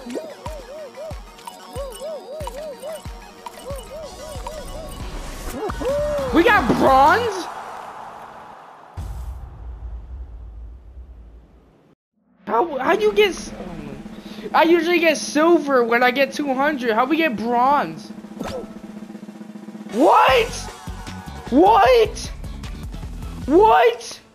We got bronze? How you get... I usually get silver when I get 200. How we get bronze? What? What? What?